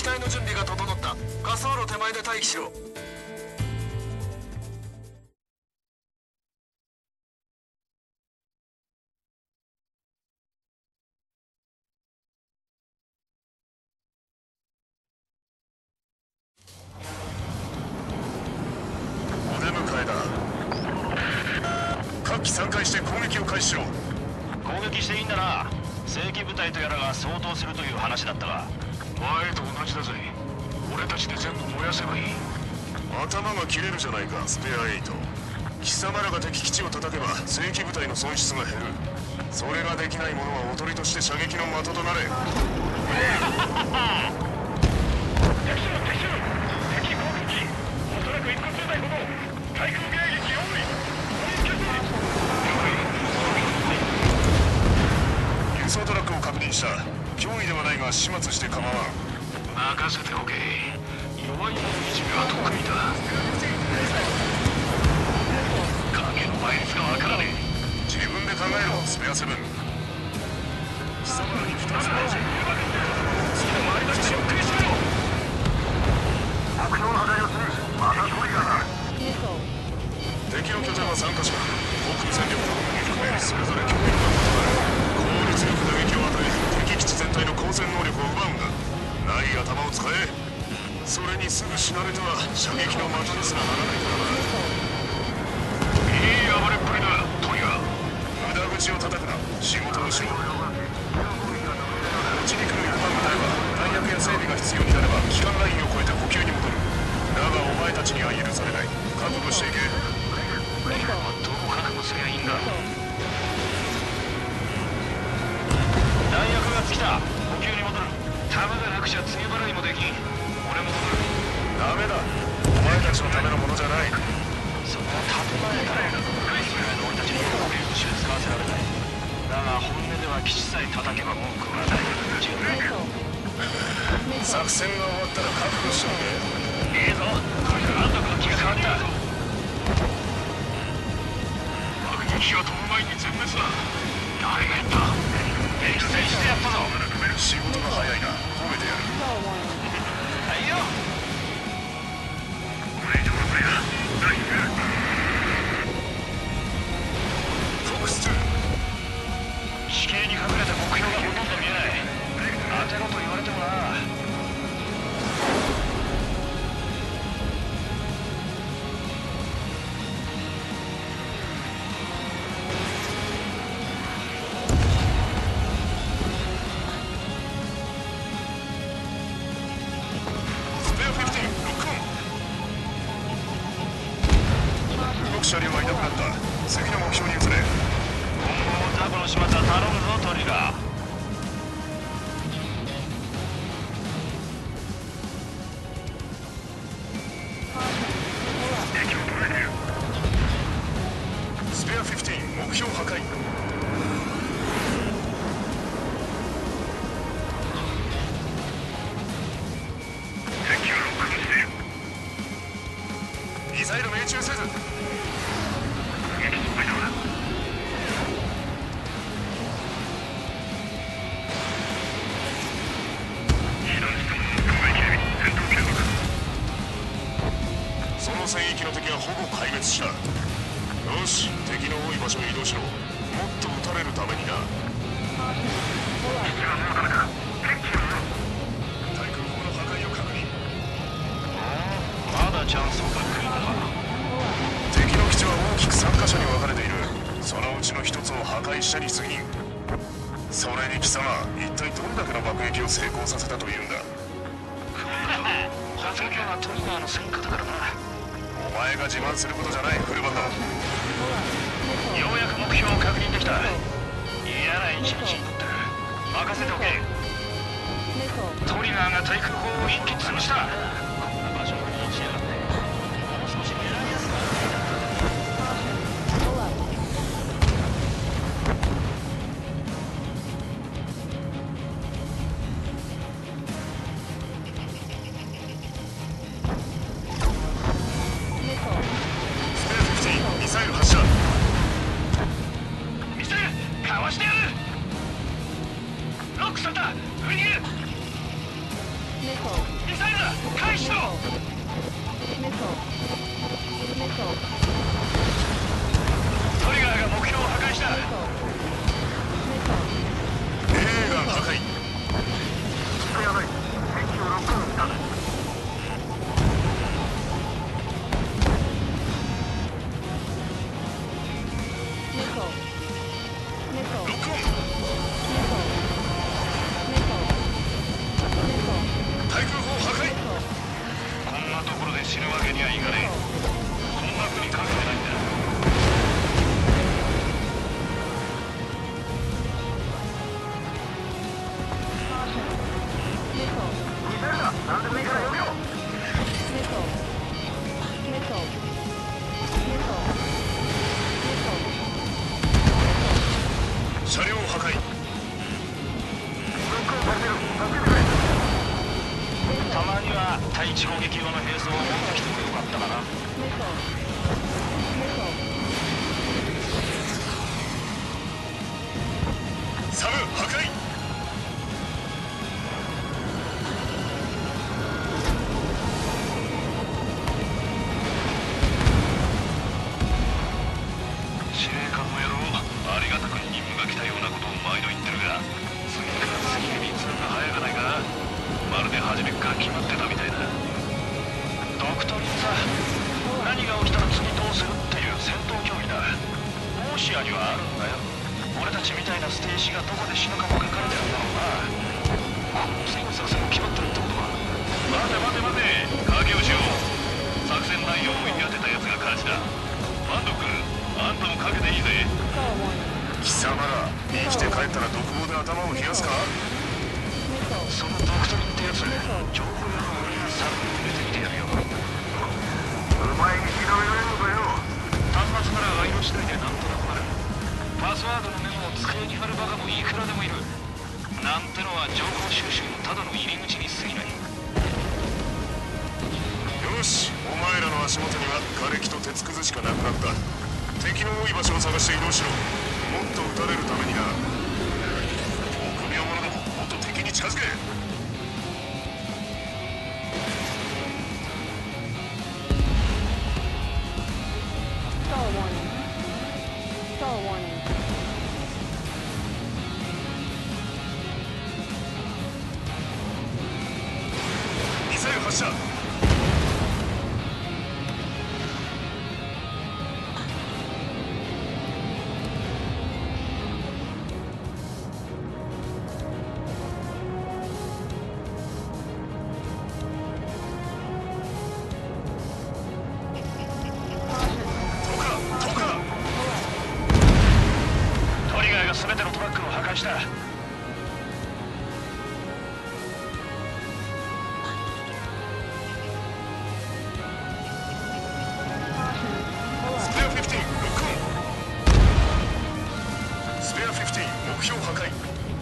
体の準備が整った。滑走路手前で待機しろ。 お出迎えだ。各機3回して攻撃を開始しろ。 攻撃していいんだな。正規部隊とやらが相当するという話だったが。 前と同じだぜ。俺たちで全部燃やせばいい。頭が切れるじゃないか、スペア8。貴様らが敵基地を叩けば正規部隊の損失が減る。それができない者はおとりとして射撃の的となれ。 敵攻撃。おそらく一発台ほど対空迎撃用意。 輸送トラックを確認した。脅威ではないが始末して構わん。任せておけ。弱い者いじめは得意だ。影の倍率がわからねえ。自分で考えろ、スペア7。貴様らに2つの味。次の回り出しでゆっくりしろ。 目標の肌寄せ。またトリガーだ。 敵の拠点は3カ所。航空戦力の部に含めそれぞれ脅威が異なる。効率よく打撃を与え敵基地全体の交戦能力を奪うんだ。ない頭を使え。それにすぐ死なれては射撃の的にすらならないからな。いい暴れっぷりだ、トリガー。無駄口を叩くな。仕事をしろ。落ちに来る一般部隊は弾薬や整備が必要になれば機関ラインを越えて補給に戻る。だがお前たちには許されない。覚悟していけ。どう覚悟すりゃいいんだ。 弾薬が尽きた。補給に戻る。弾がなくちゃ次払いもできん。俺も戻る。 ダメだ。お前たちのためのものじゃない。 そこは建前だろ。それは俺たちに攻撃を使わせられない。だが本音では基地さえ叩けば文句はない。 作戦が終わったら覚悟しとけ。 いいぞ。なんだか気が変わった。 爆撃が飛ぶ前に全滅だ。誰が言った。 撃墜してやったぞ。 仕事が早いな。褒めてやる。 はいよ。 これ以上のプレイだ。ナイス。 フォックス2。 地形に隠れた目標がほとんど見えない。当てろと言われてもな。 車両はいなくなった。次の目標に移れ。 今後もザコの始末は頼むぞ、トリガー。 敵を捉えてる。 スペア15、目標破壊。 敵はロックにしてる。 ミサイル命中せず。 撃失敗だ。避難した者の当該警備、戦闘継続。 その戦域の敵はほぼ壊滅した。よし、敵の多い場所へ移動しろ。もっと撃たれるためにな。 基地はもうダメだ。敵機を撃ろ。 対空砲の破壊を確認。 まだチャンスをか来るのか。 敵の基地は大きく3カ所に分かれている。そのうちの1つを破壊したに過ぎん。それに貴様、一体どれだけの爆撃を成功させたというんだ。 ほとんどはトリガーの戦果だからな。 お前が自慢することじゃない、フルバンド。 ようやく目標を確認できた。嫌な一日になってる。任せておけ。トリガーが対空砲を一気に潰した。こんな場所に落ちやがって。もう少し狙いやすくなっていた。 スペア15、ミサイル発射。 ミサイルかわしてやる。ロックされた。振り切る。 ミサイルだ回避しろ。トリガーが目標を破壊した。 レーガン破壊。 やばい。敵をロックオンした。 ロックオン。対空砲破壊。 こんなところで死ぬわけにはいかねえ。そんな風にかけてないんだ。 ミサイルだ。何でもいいから呼ぶよ。 車両破壊。 ロックオンされてる。助けてくれ。 たまには対地攻撃用の兵装を持ってきてもよかったかな。 サム破壊。 司令官の野郎、ありがたく任務が来たようなことを毎度言ってるが、次から次へに通が早がないか。まるで初めっから決まってたみたいだ。ドクトリンさ、何が起きたら次どうするっていう戦闘競技だ。オーシアにはあるんだよ。俺たちみたいな捨て石がどこで死ぬかも書かれてるんだろうな。次の作戦も決まってるってことは。待て待て待て、賭けをしよう。作戦内容を言い当てたやつが勝ちだ。バンド君、あんたもかけていいぜ。 貴様ら生きて帰ったら独房で頭を冷やすか。 そのドクトリンってやつ、情報屋の俺がサルに入れてみてやるよ。 お前に拾えないのかよ。 端末なら愛用次第でなんとなくなる。パスワードのメモを机に貼るバカもいくらでもいる。なんてのは情報収集のただの入り口に過ぎない。 よし、お前らの足元には瓦礫と鉄くずしかなくなった。敵の多い場所を探して移動しろ。もっと撃たれるためにな。臆病者ども、もっと敵に近づけ。ミサイル発射。 トリガーが全てのトラックを破壊した。 スペア15、ロックオン。スペア15、目標破壊。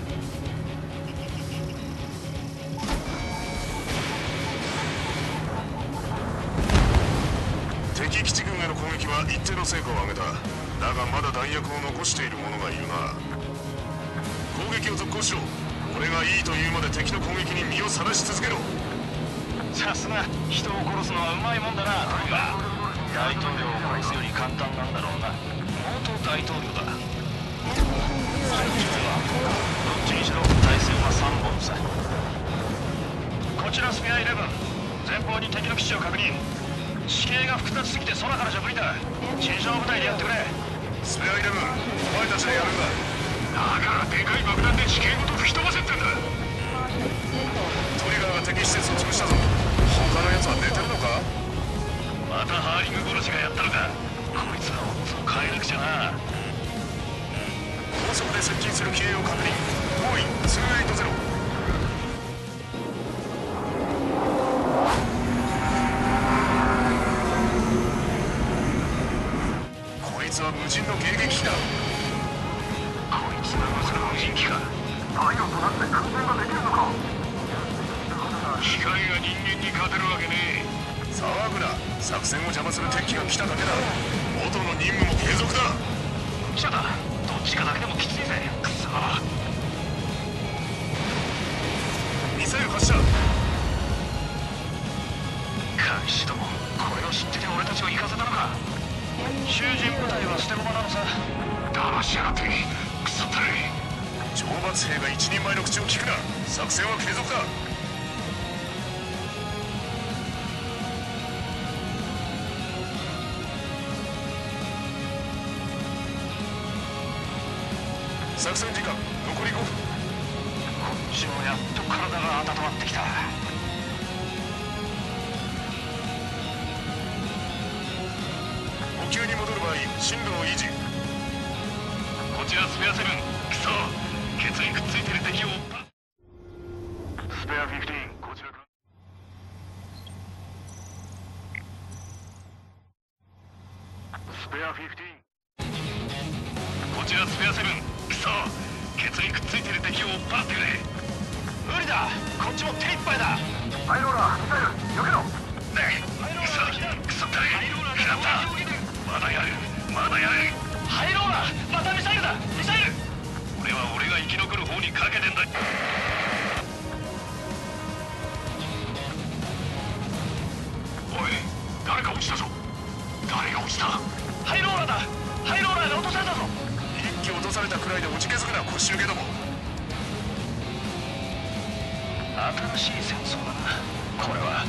敵基地軍への攻撃は一定の成果を上げた。だがまだ弾薬を残している者がいるな。攻撃を続行しろ。俺がいいというまで敵の攻撃に身をさらし続けろ。 さすが人を殺すのはうまいもんだな。トリガー、大統領を殺すより簡単なんだろうな。元大統領だ。実はどっちにしろ対戦は3本さ。こちらスペア11、前方に敵の基地を確認。地形が複雑すぎて空からじゃ無理だ。地上部隊でやってくれ。 スペア11、お前たちでやるんだ。 だからでかい爆弾で地形ごと吹き飛ばせってんだ。 トリガーが敵施設を潰したぞ。他のやつは寝てるのか。 またハーリング殺しがやったのか。こいつらをそう変えなくちゃな。 高速で接近する機影を確認。遠い280。こいつは無人の迎撃機だ。 こいつがまさか無人機か。 太陽となって訓練ができるのか。 機械が人間に勝てるわけねえ。 騒ぐな。作戦を邪魔する敵が来ただけだ。元の任務も継続だ。 シャだ。どっちかだけでもきついぜ。くそ。 ミサイル発射。 いシドもこれを知ってて俺たちを行かせたのか。囚人部隊は捨て駒なのさ。 騙しやがってクソったれ。懲罰兵が一人前の口を聞くな。作戦は継続だ。作戦時間残り5分。こっちもやっと体が温まってきた。 補給に戻る場合進路を維持。 こちらスペアセブン。クソ、ケツにくっついてる敵を。スペア15、こちらか。スペア15、こちらスペアセブン。クソ、ケツにくっついてる敵を追っ払ってくれ。無理だ、こっちも手一杯だ。 ハイローラーミサイル避けろ。 ねえ、クソったれ。食らった。まだやる、まだやる。ハイローラー、またミサイルだ。ミサイル。俺が生き残る方にかけてんだ。 おい、誰か落ちたぞ。誰が落ちた。 ハイローラーだ。ハイローラーが落とされたぞ。 一機落とされたくらいで落ち気づくな腰抜けども。 新しい戦争だなこれは。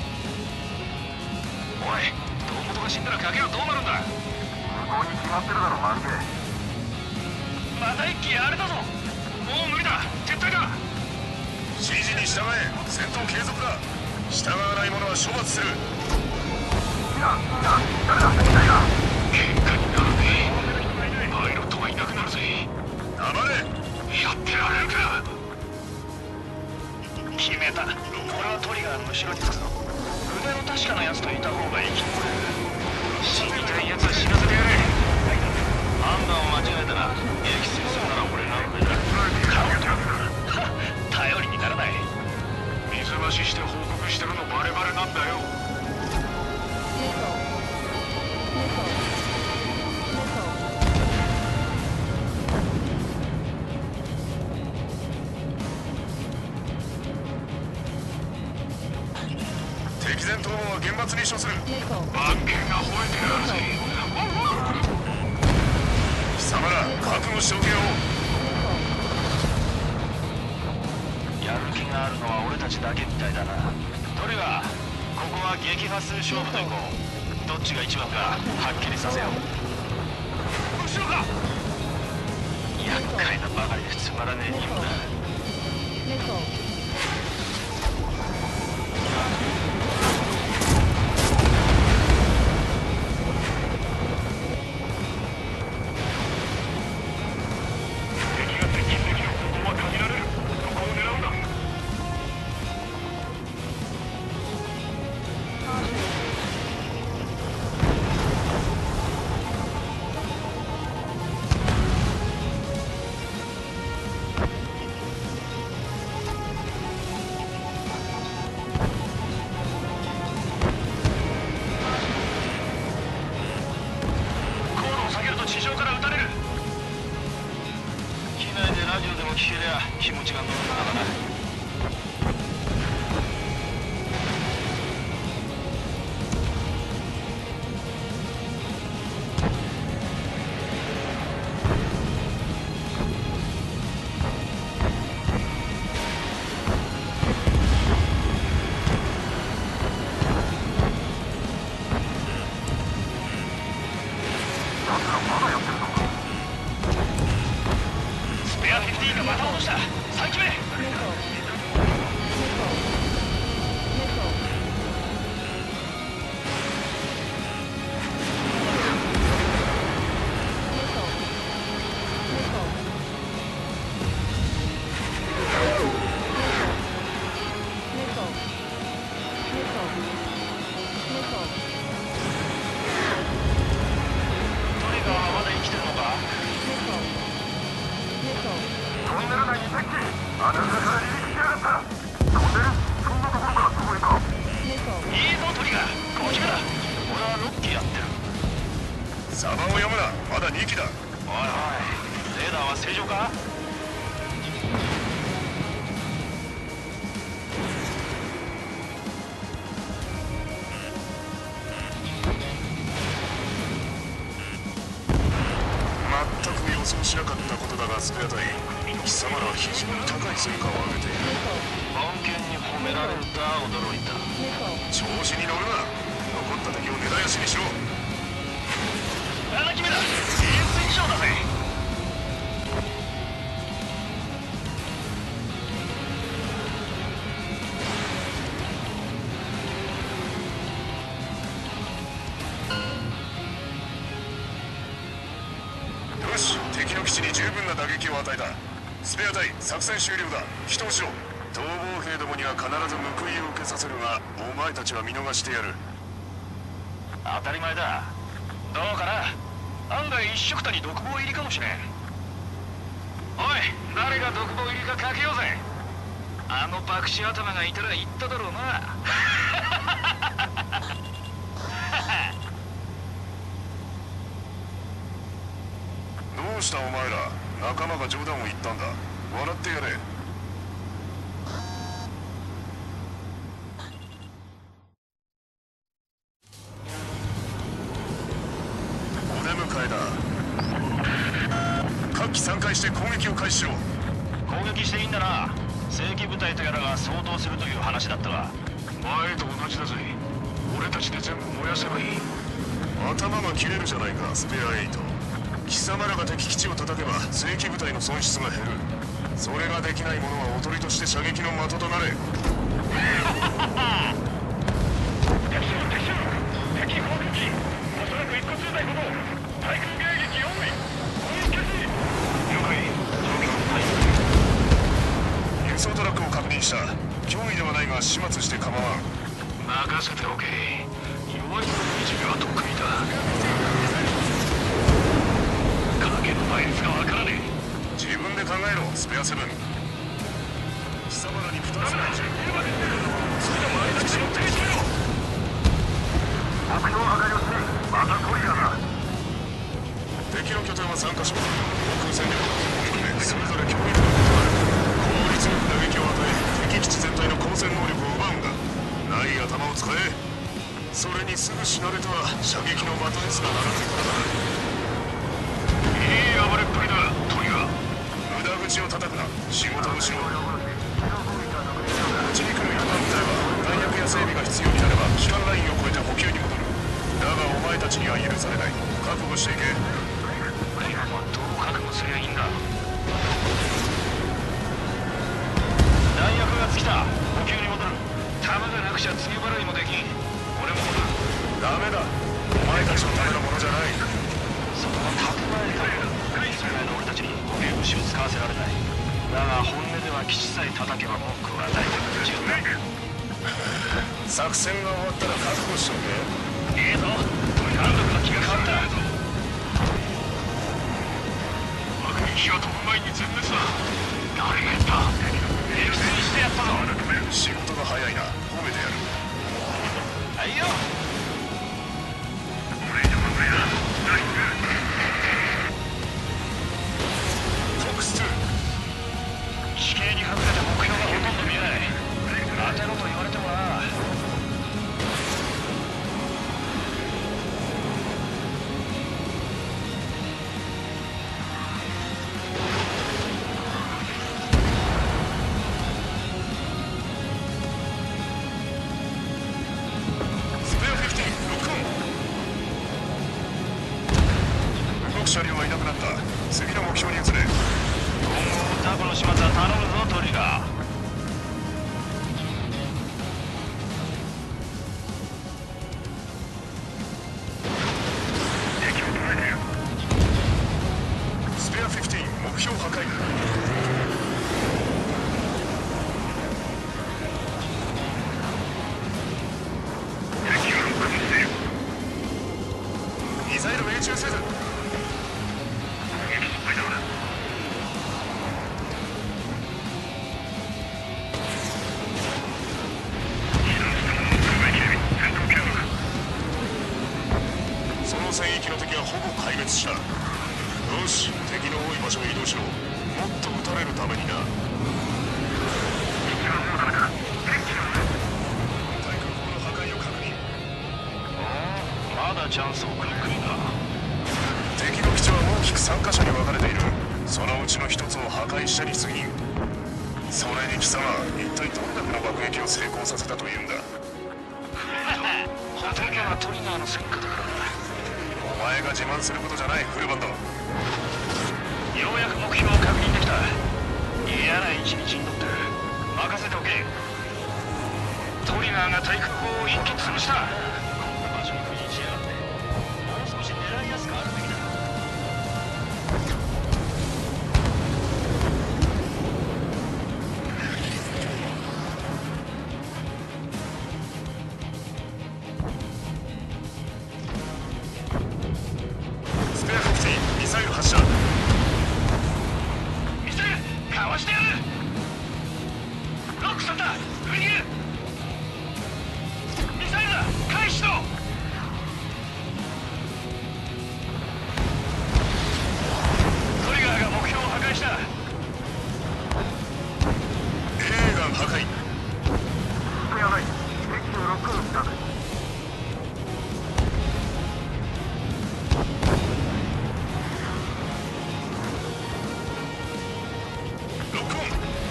おい、胴元が死んだら賭けはどうなるんだ。 無効に決まってるだろマヌケ。 また一気やられたぞ。もう無理だ、撤退だ。 指示に従え。戦闘継続だ。従わない者は処罰する。 誰だ誰だ。 喧嘩になるね。パイロットがいなくなるぜ。黙れ。やってられるか。 決めた。俺はトリガーの後ろに立つの。腕の確かなやつといた方が生き残れる。死にたいやつは死なせてやれ。判断を間違えたら撃墜するなら俺の上だ。頼りにならない。 水増しして報告してるのバレバレなんだよ。敵前逃亡は厳罰に処する。番犬が吠えてやるぜ。貴様ら覚悟しておけよ。 やる気があるのは俺たちだけみたいだな。トリガー、ここは撃破数勝負といこう。どっちが一番かはっきりさせよう。後ろか。厄介なばかりでつまらねえ任務だ。 敵が接近できる方法は限られる。そこを狙うんだ。 航路を下げると地上から撃たれる。機内でラジオでも聞けりゃ気持ちが乗るんだからな。スペア15がまた落とした。3機目。トリガーはまだ生きてるのか。 トンネル内に敵機。あなたから離陸しやがった。トンネルそんなところからすごいか。 いいぞトリガー、5機目だ。俺は6機やってる。 サバを読むな。まだ2機だ。 おいおい、レーダーは正常か。 想しなかったことだがスペア隊、貴様らは非常に高い成果を上げている。 番犬に褒められるとは驚いた。 調子に乗るな。残った敵を根絶やしにしろ。 7機目だ。エース以上だぜ。 よし、敵の基地に十分な打撃を与えた。スペア隊、作戦終了だ。帰投しろ。逃亡兵どもには必ず報いを受けさせるが、お前たちは見逃してやる。 当たり前だ。どうかな。案外一緒くたに独房入りかもしれん。おい、誰が独房入りかかけようぜ。あの爆死頭がいたら言っただろうな。 どうしたお前ら。仲間が冗談を言ったんだ。笑ってやれ。お出迎えだ。各機3回して攻撃を開始しろ。 攻撃していいんだな。正規部隊とやらが相当するという話だったわ。 前と同じだぜ。俺たちで全部燃やせばいい。頭が切れるじゃないか、スペア8。貴様らが敵基地を叩けば正規部隊の損失が減る。それができない者はおとりとして射撃の的となれ。 敵敵航空機、おそらく1個10台ほど。対空迎撃4名、攻撃開始。 了解。状況はい。 輸送トラックを確認した。脅威ではないが始末して構わん。 任せておけ。弱い者のいじめは得意だ。影の倍率がわからねえ。 自分で考えろ、スペア7。貴様らに2つの銃。 それで前の地を停止しろ。 目標破壊をする。またトリガーだ。 敵の拠点は3カ所。航空戦力を含めそれぞれ脅威度が異なる。効率よく打撃を与え、敵基地全体の交戦能力を奪うんだ。ない頭を使え。それにすぐ死なれては射撃の的にすらならないからな。 いい暴れっぷりだ、トリガー。 無駄口を叩くな。仕事をしろ。こっちに来る一般部隊は弾薬や整備が必要になれば機関ラインを越えて補給に戻る。だがお前たちには許されない。覚悟していけ。 どう覚悟すりゃいいんだ。弾薬が尽きた。補給に戻る。弾がなくちゃ次払いもできん。俺も戻る。 ダメだ。お前たちのためのものじゃない。 そこは蓄えたよ。それなりの俺たちに兵士を使わせられない。だが本音では基地さえ叩けば文句はない。十分。 作戦が終わったら覚悟しとけ。 いいぞ。監督の気が変わった。 爆撃機が飛ぶ前に全滅だ。誰がやった。 撃墜してやったぞ。 仕事が早いな。褒めてやる。 はいよ。 これ以上は無理だ。 地形に隠れて目標がほとんど見えない。当てろと言われてもな。 スペア15、ロックオン。動く車両はいなくなった。次の目標に移れ。 今後タコの始末は頼むぞ、トリガー。 敵を捉えている。 スペア15、目標破壊。 敵がロックオンしている。 ミサイル命中せず。 攻撃失敗だ。 その戦域の敵はほぼ壊滅した。よし、敵の多い場所へ移動しろ。もっと撃たれるためにな。対空砲の破壊を確認。 まだチャンスをくるくるな。 敵の基地はもう危きく3カ所に分かれている。そのうちの1つを破壊したに過ぎん。それに貴様、一体どれだけの爆撃を成功させたというんだ。 ほとんどはトリガーの戦果だからな。 お前が自慢することじゃない、フルバンド。 ようやく目標を確認できた。嫌な一日にとってる。任せておけ。トリガーが対空砲を一気に潰した。こんな場所に封印しやがって。もう少し狙いやすくあるべきだ。 スペアフォクティ、ミサイル発射。 ミサイルかわしてやる。ロックされた。上にいる。ミサイルだ。開始ろ。トリガーが目標を破壊した。 A ガン破壊。 やばい。敵のロックオンしたぜ。 ロックオン。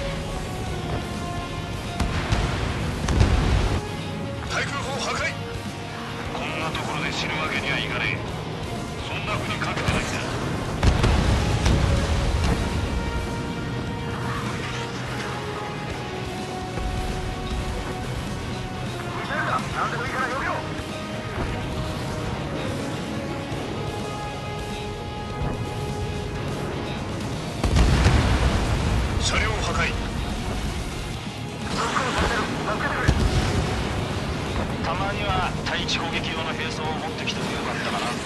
対空砲破壊。 こんなところで死ぬわけにはいかねえ。そんな風にかけてないんだ。 ミサイルだ。何でもいいから呼びよ。 車両破壊。 ロックオンされてる。助けてくれ。 たまには対地攻撃用の兵装を持ってきてもよかったかな。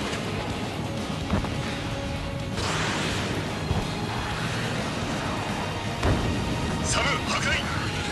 サム破壊。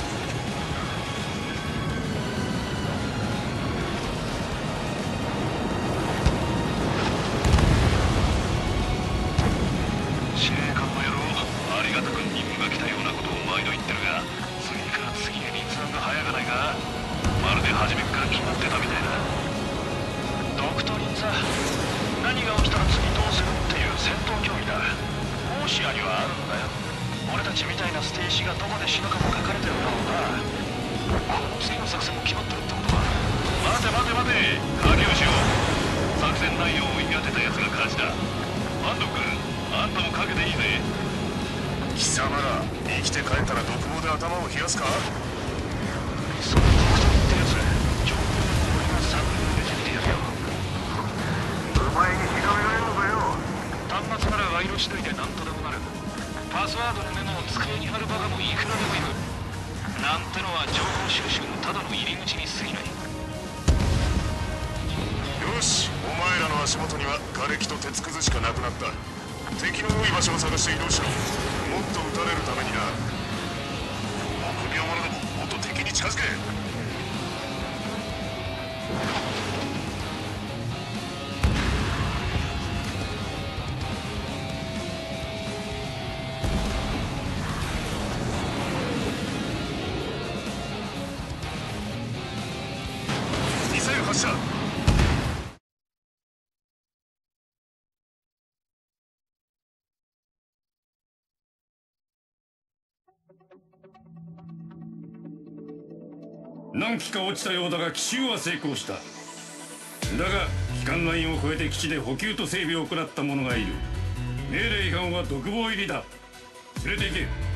司令官の野郎、ありがたく任務が来たようなことを毎度言ってるが、次から次へ立案が早かないか。まるで初めから決まってたみたいだ。ドクトリンさ、何が起きたら次どうするっていう戦闘競技だ。オーシアにはあるんだよ。俺たちみたいな捨て石がどこで死ぬかも書かれてるんだろうな。この次の作戦も決まってるってことか。待て待て待て、書きをしよう。作戦内容を言い当てたやつが勝ちだ。バンド君、あんたもかけていいぜ。 貴様ら、生きて帰ったら独房で頭を冷やすか。 そのドクトリンってやつ、情報を俺が探り入れてみてやるよ。 お前に調べられるのかよ。 端末なら賄賂次第で何とでもなる。パスワードのメモを机に貼るバカもいくらでもいる。なんてのは情報収集のただの入り口に過ぎない。 よし、お前らの足元には瓦礫と鉄くずしかなくなった。敵の多い場所を探して移動しろ。もっと撃たれるためにな。臆病者ども、もっと敵に近づけ。ミサイル発射。 何機か落ちたようだが奇襲は成功した。だが機関ラインを越えて基地で補給と整備を行った者がいる。命令違反は独房入りだ。連れて行け。